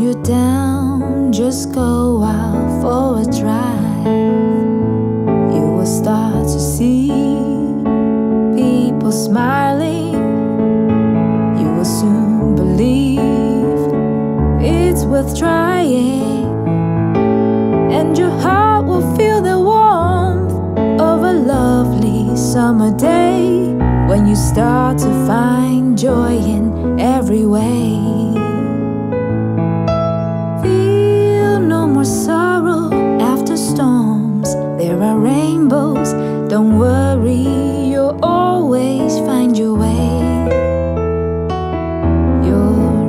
you're down, just go out for a drive. You will start to see people smiling. You will soon believe it's worth trying, and your heart will feel the warmth of a lovely summer day when you start to find joy in every way. Feel no more sorrow after storms. There are rainbows, don't worry, you'll always find your way. You'll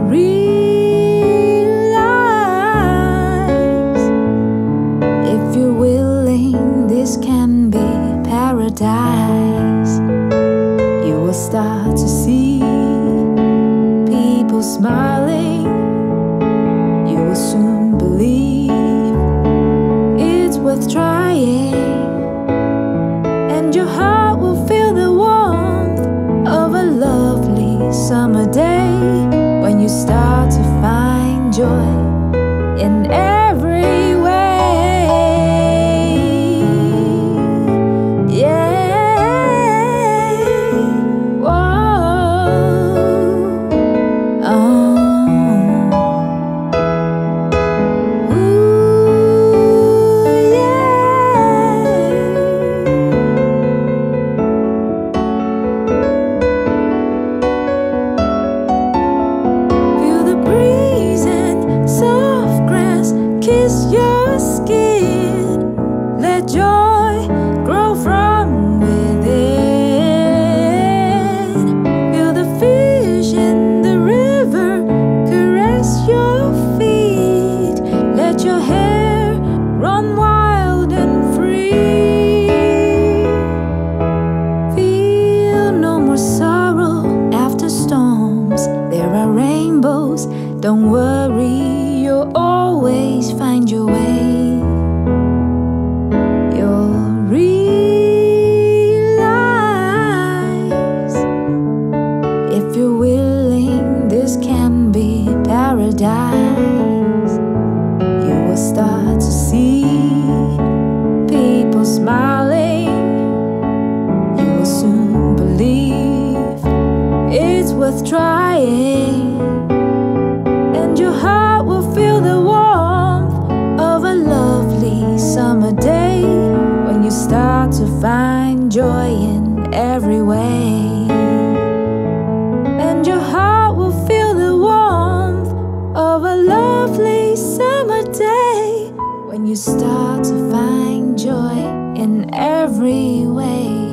realize, if you're willing, this can be paradise. You will start to see people smiling. You will soon believe it's worth trying, and your heart will feel the warmth of a lovely summer day when you start to find joy in every way. Kiss your skin, let joy grow from within. Feel the fish in the river caress your feet. Let your hair run wild and free. Feel no more sorrow after storms. There are rainbows, don't worry, you'll always find your way. You'll realize, if you're willing, this can be paradise. You will start to see people smiling. You will soon believe it's worth trying, and your heart will feel the warmth of a lovely summer day when you start to find joy in every way. And your heart will feel the warmth of a lovely summer day when you start to find joy in every way.